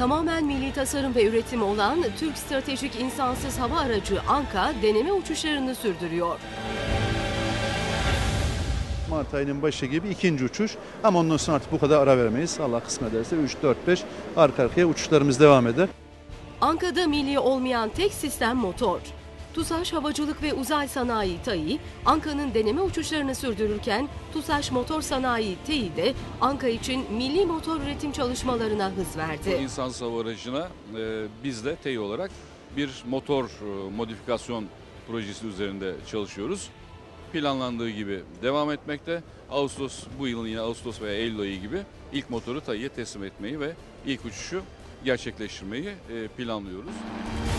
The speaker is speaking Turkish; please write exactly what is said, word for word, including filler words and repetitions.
Tamamen milli tasarım ve üretim olan Türk Stratejik İnsansız Hava Aracı ANKA deneme uçuşlarını sürdürüyor. Mart ayının başı gibi ikinci uçuş ama ondan sonra artık bu kadar ara vermeyiz. Allah kısmet ederse üç dört beş arka arkaya uçuşlarımız devam eder. ANKA'da milli olmayan tek sistem motor. TUSAŞ Havacılık ve Uzay Sanayi TAİ, ANKA'nın deneme uçuşlarını sürdürürken TUSAŞ Motor Sanayi TEİ de ANKA için milli motor üretim çalışmalarına hız verdi. İnsansız hava aracına e, biz de TEİ olarak bir motor e, modifikasyon projesi üzerinde çalışıyoruz. Planlandığı gibi devam etmekte. Ağustos, bu yılın yine Ağustos veya Eylül ayı gibi ilk motoru TAİ'ye teslim etmeyi ve ilk uçuşu gerçekleştirmeyi e, planlıyoruz.